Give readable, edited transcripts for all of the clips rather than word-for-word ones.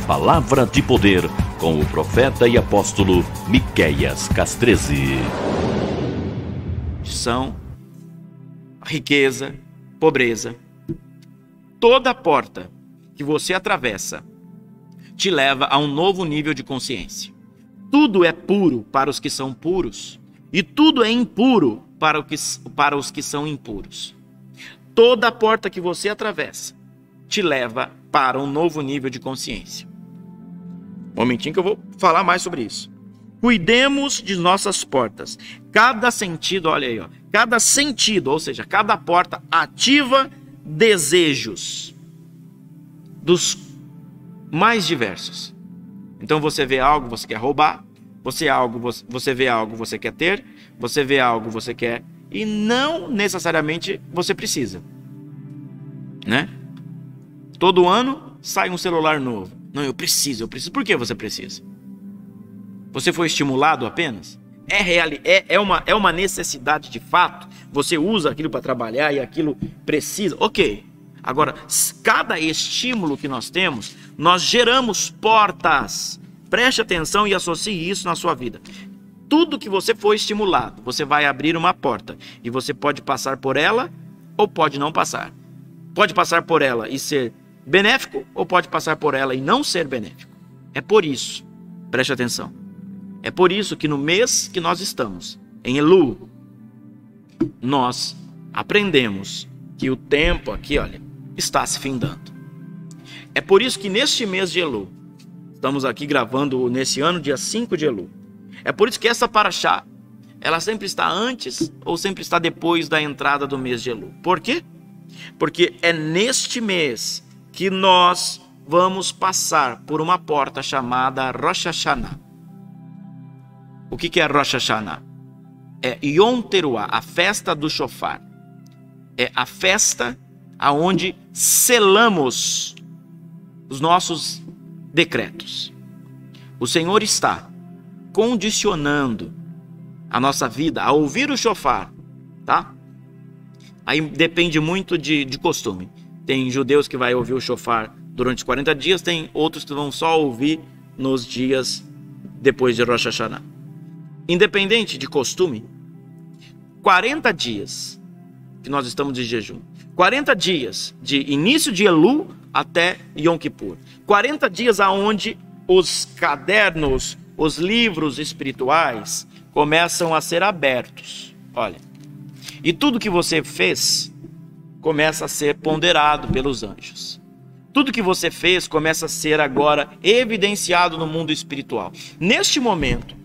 Palavra de Poder, com o profeta e apóstolo Miqueias Castrezi. São riqueza, pobreza. Toda porta que você atravessa te leva a um novo nível de consciência. Tudo é puro para os que são puros e tudo é impuro para os que são impuros. Toda porta que você atravessa te leva para um novo nível de consciência. Um momentinho que eu vou falar mais sobre isso. Cuidemos de nossas portas. Cada sentido, olha aí, ó, cada sentido, ou seja, cada porta ativa desejos dos mais diversos. Então você vê algo, você quer roubar, você vê algo, você quer ter, você vê algo, você quer, e não necessariamente você precisa, né? Todo ano sai um celular novo. Não, eu preciso. Por que você precisa? Você foi estimulado apenas? É uma necessidade de fato? Você usa aquilo para trabalhar e aquilo precisa? Ok. Agora, cada estímulo que nós temos, nós geramos portas. Preste atenção e associe isso na sua vida. Tudo que você for estimulado, você vai abrir uma porta. E você pode passar por ela ou pode não passar. Pode passar por ela e ser benéfico ou pode passar por ela e não ser benéfico. É por isso, preste atenção, é por isso que no mês que nós estamos, em Elu, nós aprendemos que o tempo aqui, olha, está se findando. É por isso que neste mês de Elu, estamos aqui gravando nesse ano, dia 5 de Elu, é por isso que essa paraxá, ela sempre está antes ou sempre está depois da entrada do mês de Elu. Por quê? Porque é neste mês que nós vamos passar por uma porta chamada Rosh Hashanah. O que é Rosh Hashanah? É Yom Teruah, a festa do shofar. É a festa aonde selamos os nossos decretos. O Senhor está condicionando a nossa vida a ouvir o shofar, tá? Aí depende muito de costume. Tem judeus que vai ouvir o shofar durante os 40 dias, tem outros que vão só ouvir nos dias depois de Rosh Hashanah. Independente de costume, 40 dias que nós estamos de jejum, 40 dias de início de Elu até Yom Kippur, 40 dias aonde os cadernos, os livros espirituais começam a ser abertos. Olha, e tudo que você fez começa a ser ponderado pelos anjos. Tudo que você fez começa a ser agora evidenciado no mundo espiritual. Neste momento,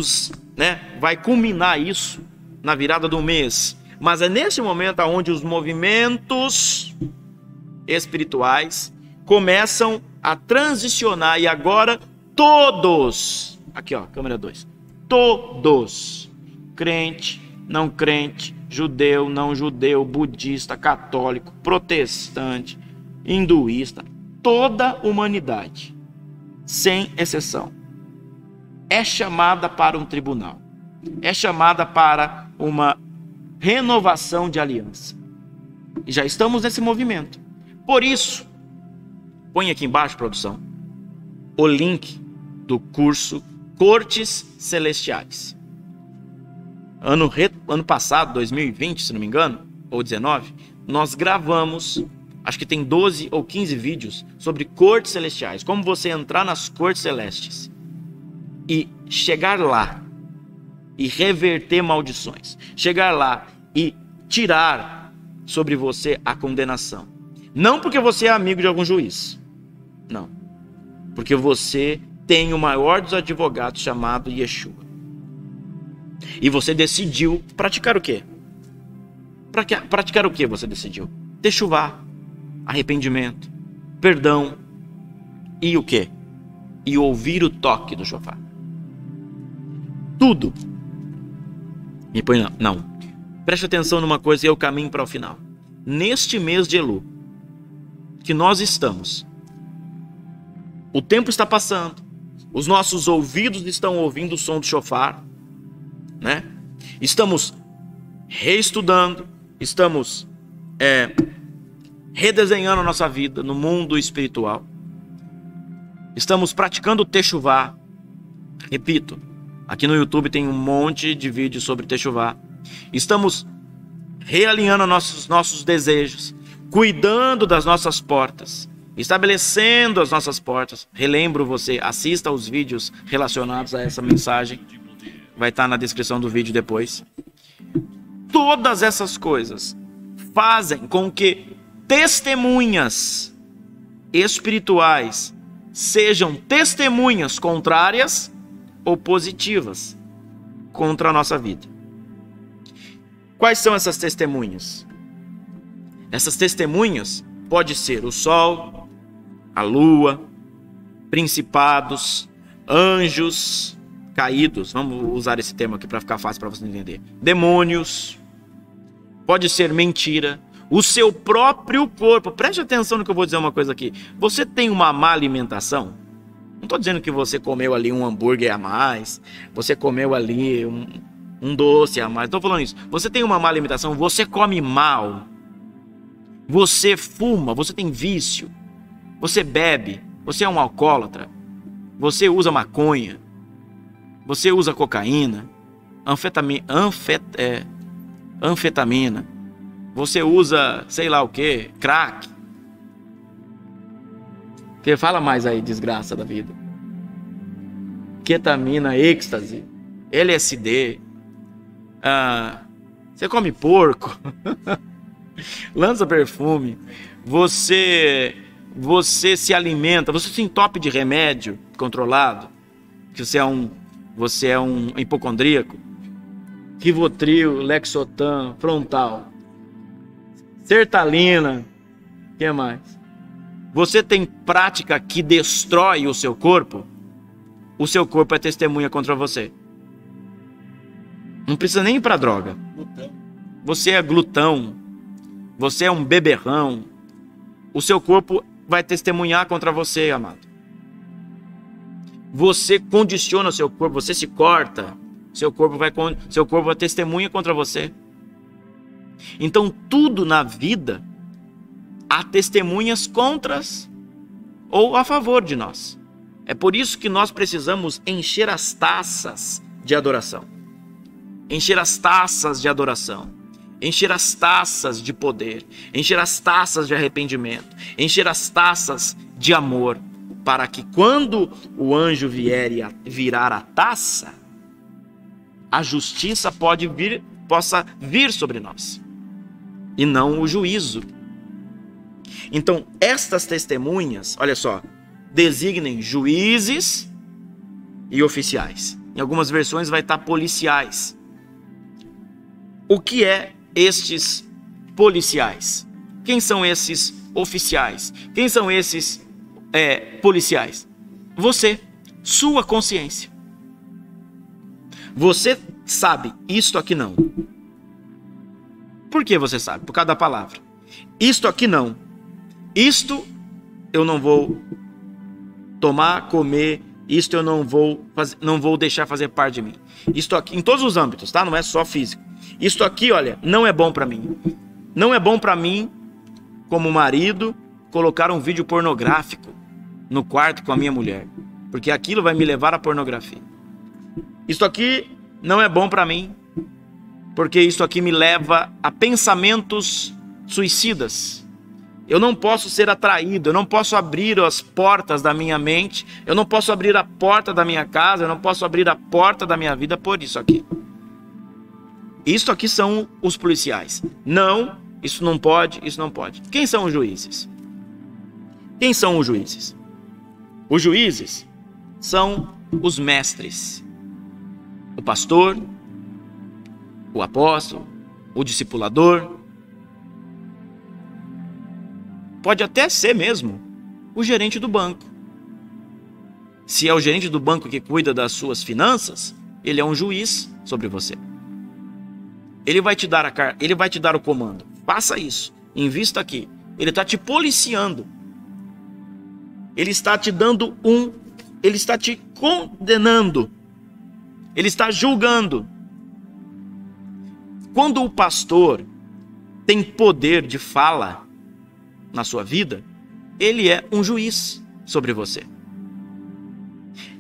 vai culminar isso na virada do mês. Mas é neste momento onde os movimentos espirituais começam a transicionar. E agora todos, aqui ó, câmera 2, todos, crente, não crente, judeu, não judeu, budista, católico, protestante, hinduísta, toda a humanidade, sem exceção, é chamada para um tribunal, é chamada para uma renovação de aliança. E já estamos nesse movimento. Por isso, põe aqui embaixo, produção, o link do curso Cortes Celestiais. Ano passado, 2020, se não me engano, ou 19, nós gravamos, acho que tem 12 ou 15 vídeos sobre cortes celestiais, como você entrar nas cortes celestes e chegar lá e reverter maldições, chegar lá e tirar sobre você a condenação. Não porque você é amigo de algum juiz, não, porque você tem o maior dos advogados chamado Yeshua. E você decidiu praticar o quê? Praticar o que você decidiu? Techuvá, arrependimento, perdão e o quê? E ouvir o toque do shofar. Tudo. Me põe não. Preste atenção numa coisa e eu caminho para o final. Neste mês de Elu, que nós estamos, o tempo está passando, os nossos ouvidos estão ouvindo o som do shofar, né? Estamos reestudando, estamos redesenhando a nossa vida no mundo espiritual. Estamos praticando Techuvá. Repito, aqui no YouTube tem um monte de vídeos sobre Techuvá. Estamos realinhando nossos desejos, cuidando das nossas portas, estabelecendo as nossas portas. Relembro você, assista aos vídeos relacionados a essa mensagem. Vai estar na descrição do vídeo depois. Todas essas coisas fazem com que testemunhas espirituais sejam testemunhas contrárias ou positivas contra a nossa vida. Quais são essas testemunhas? Essas testemunhas pode ser o sol, a lua, principados, anjos caídos, vamos usar esse termo aqui para ficar fácil para você entender. Demônios, pode ser mentira, o seu próprio corpo. Preste atenção no que eu vou dizer uma coisa aqui. Você tem uma má alimentação? Não estou dizendo que você comeu ali um hambúrguer a mais, você comeu ali um doce a mais. Estou falando isso. Você tem uma má alimentação, você come mal, você fuma, você tem vício, você bebe, você é um alcoólatra, você usa maconha, você usa cocaína, anfetamina, você usa sei lá o que, crack. Que fala mais aí, desgraça da vida. Ketamina, êxtase, LSD. Você come porco, lança perfume, você se alimenta, você se entope de remédio controlado, que você é um hipocondríaco, Rivotril, Lexotan, Frontal, Sertalina, o que mais? Você tem prática que destrói o seu corpo é testemunha contra você. Não precisa nem ir para droga. Você é glutão, você é um beberrão, o seu corpo vai testemunhar contra você, amado. Você condiciona o seu corpo, você se corta, seu corpo vai testemunha contra você. Então tudo na vida há testemunhas contras ou a favor de nós. É por isso que nós precisamos encher as taças de adoração. Encher as taças de adoração. Encher as taças de poder. Encher as taças de arrependimento. Encher as taças de amor. Para que quando o anjo virar a taça, a justiça possa vir sobre nós. E não o juízo. Então, estas testemunhas, olha só, designem juízes e oficiais. Em algumas versões vai estar policiais. O que é estes policiais? Quem são esses oficiais? Quem são esses policiais? Você, sua consciência. Você sabe, isto aqui não. Por que você sabe? Por causa da palavra. Isto aqui não. Isto eu não vou tomar, comer, isto eu não vou deixar fazer parte de mim. Isto aqui, em todos os âmbitos, tá? Não é só físico. Isto aqui, olha, não é bom para mim. Não é bom para mim, como marido, colocar um vídeo pornográfico no quarto com a minha mulher, porque aquilo vai me levar à pornografia. Isto aqui não é bom para mim, porque isto aqui me leva a pensamentos suicidas. Eu não posso ser atraído, eu não posso abrir as portas da minha mente, eu não posso abrir a porta da minha casa, eu não posso abrir a porta da minha vida por isso aqui. Isto aqui são os policiais. Não, isso não pode, isso não pode. Quem são os juízes? Quem são os juízes? Os juízes são os mestres. O pastor, o apóstolo, o discipulador. Pode até ser mesmo o gerente do banco. Se é o gerente do banco que cuida das suas finanças, ele é um juiz sobre você. Ele vai te dar o comando. Faça isso, invista aqui. Ele está te policiando. Ele está te dando ele está te condenando. Ele está julgando. Quando o pastor tem poder de fala na sua vida, ele é um juiz sobre você.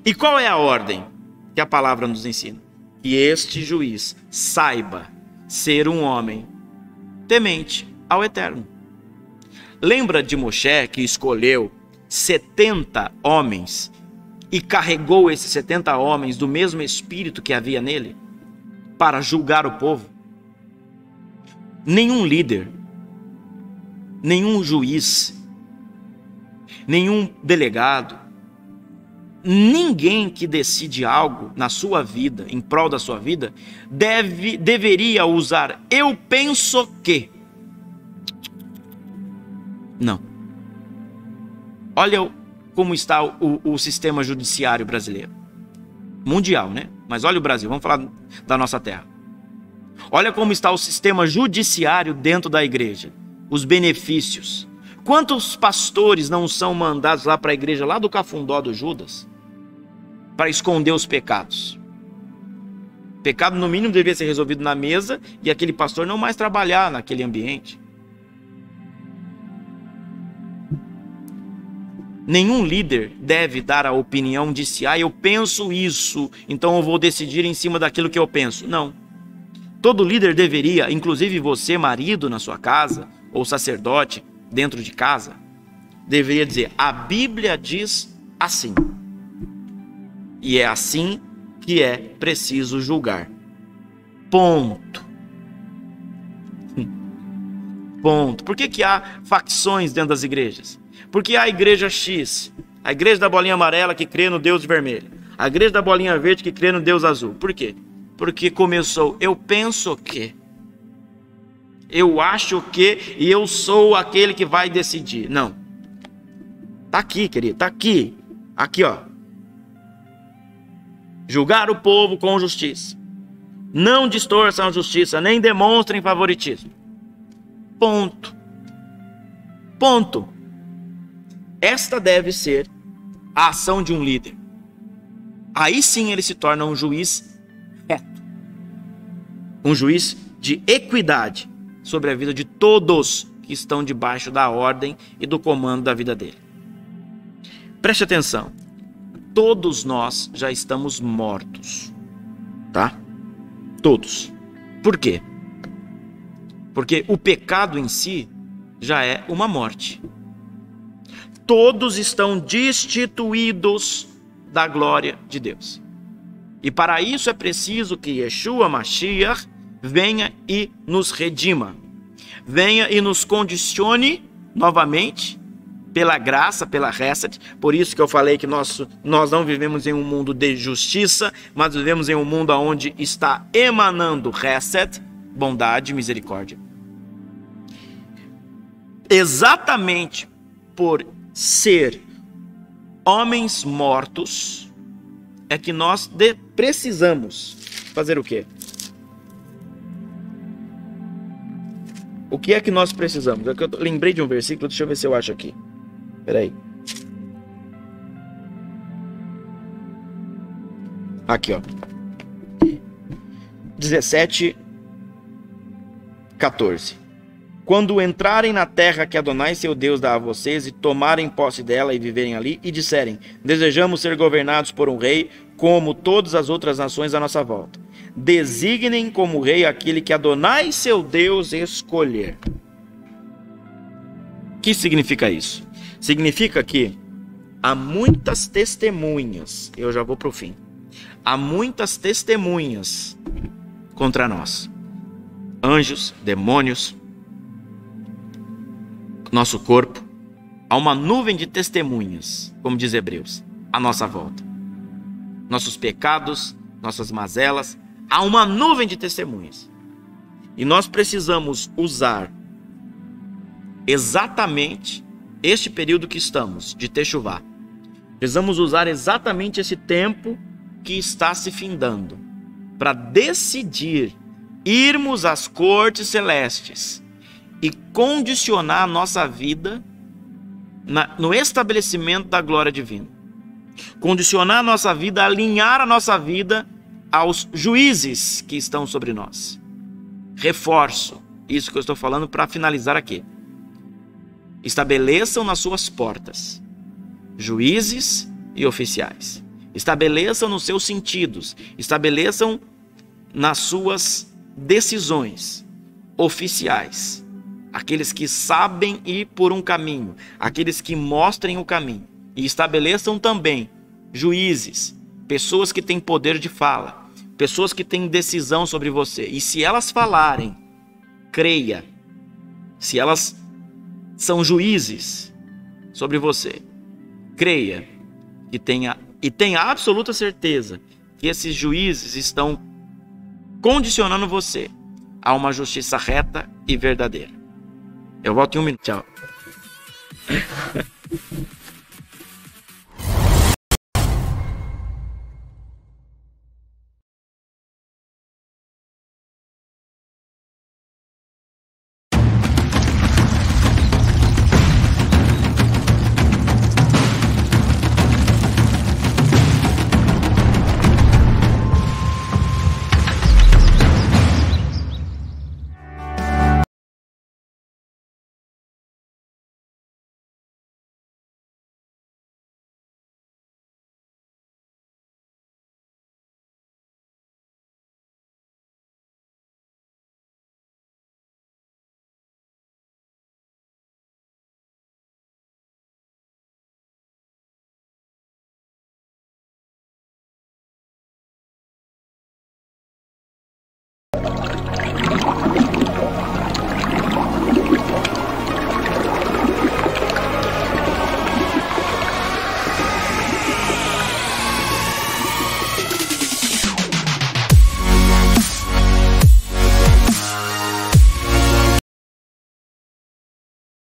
E qual é a ordem que a palavra nos ensina? Que este juiz saiba ser um homem temente ao Eterno. Lembra de Moshe, que escolheu 70 homens e carregou esses 70 homens do mesmo espírito que havia nele para julgar o povo? Nenhum líder, nenhum juiz, nenhum delegado, ninguém que decide algo na sua vida, em prol da sua vida, deveria usar "eu penso que". Não. Olha como está o sistema judiciário brasileiro. Mundial, né? Mas olha o Brasil, vamos falar da nossa terra. Olha como está o sistema judiciário dentro da igreja. Os benefícios. Quantos pastores não são mandados lá para a igreja, lá do Cafundó do Judas, para esconder os pecados? Pecado, no mínimo, deveria ser resolvido na mesa e aquele pastor não mais trabalhar naquele ambiente. Nenhum líder deve dar a opinião de se, eu penso isso, então eu vou decidir em cima daquilo que eu penso. Não. Todo líder deveria, inclusive você, marido na sua casa, ou sacerdote dentro de casa, deveria dizer: a Bíblia diz assim. E é assim que é preciso julgar. Ponto. Ponto. Por que há facções dentro das igrejas? Porque há a igreja X, a igreja da bolinha amarela que crê no Deus vermelho, a igreja da bolinha verde que crê no Deus azul. Por quê? Porque começou, eu penso que, eu acho que, e eu sou aquele que vai decidir. Não. Tá aqui, querido, tá aqui. Aqui, ó. Julgar o povo com justiça. Não distorçam a justiça, nem demonstrem favoritismo. Ponto. Ponto. Esta deve ser a ação de um líder. Aí sim ele se torna um juiz reto. Um juiz de equidade sobre a vida de todos que estão debaixo da ordem e do comando da vida dele. Preste atenção. Todos nós já estamos mortos. Tá? Todos. Por quê? Porque o pecado em si já é uma morte. Todos estão destituídos da glória de Deus. E para isso é preciso que Yeshua Mashiach venha e nos redima. Venha e nos condicione novamente pela graça, pela Hesed. Por isso que eu falei que nós não vivemos em um mundo de justiça, mas vivemos em um mundo onde está emanando Hesed, bondade e misericórdia. Exatamente por ser homens mortos é que nós precisamos fazer o quê? O que é que nós precisamos? Eu lembrei de um versículo, deixa eu ver se eu acho aqui. Peraí. Aqui, ó. 17:14. Quando entrarem na terra que Adonai seu Deus dá a vocês e tomarem posse dela e viverem ali e disserem: desejamos ser governados por um rei como todas as outras nações à nossa volta. Designem como rei aquele que Adonai seu Deus escolher. O que significa isso? Significa que há muitas testemunhas, eu já vou para o fim, há muitas testemunhas contra nós. Anjos, demônios, nosso corpo. Há uma nuvem de testemunhas, como diz Hebreus, à nossa volta. Nossos pecados, nossas mazelas, há uma nuvem de testemunhas. E nós precisamos usar exatamente este período que estamos, de Techuvá. Precisamos usar exatamente esse tempo que está se findando para decidir irmos às cortes celestes e condicionar a nossa vida no estabelecimento da glória divina. Condicionar a nossa vida, alinhar a nossa vida aos juízes que estão sobre nós. Reforço isso que eu estou falando para finalizar aqui. Estabeleçam nas suas portas juízes e oficiais estabeleçam nos seus sentidos, estabeleçam nas suas decisões oficiais. Aqueles que sabem ir por um caminho, aqueles que mostrem o caminho. E estabeleçam também juízes, pessoas que têm poder de fala, pessoas que têm decisão sobre você. E se elas falarem, creia. Se elas são juízes sobre você, creia e tenha absoluta certeza que esses juízes estão condicionando você a uma justiça reta e verdadeira. Eu volto em um minuto. Tchau.